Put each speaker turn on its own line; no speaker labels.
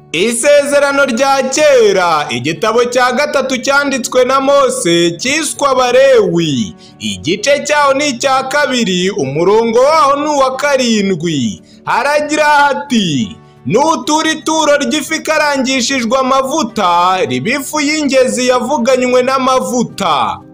Isezerano rya kera, igitabo cya gatatu cyanditswe na Mose cyiswe Abalewi, igice cyaho ni icya kabiri, umurongo waho ni uwa 7. Haragira hati: nutura ituro ry'ifi ikarangishijwe amavuta, riba ifu y'ingezi yavuganywe n'amavuta.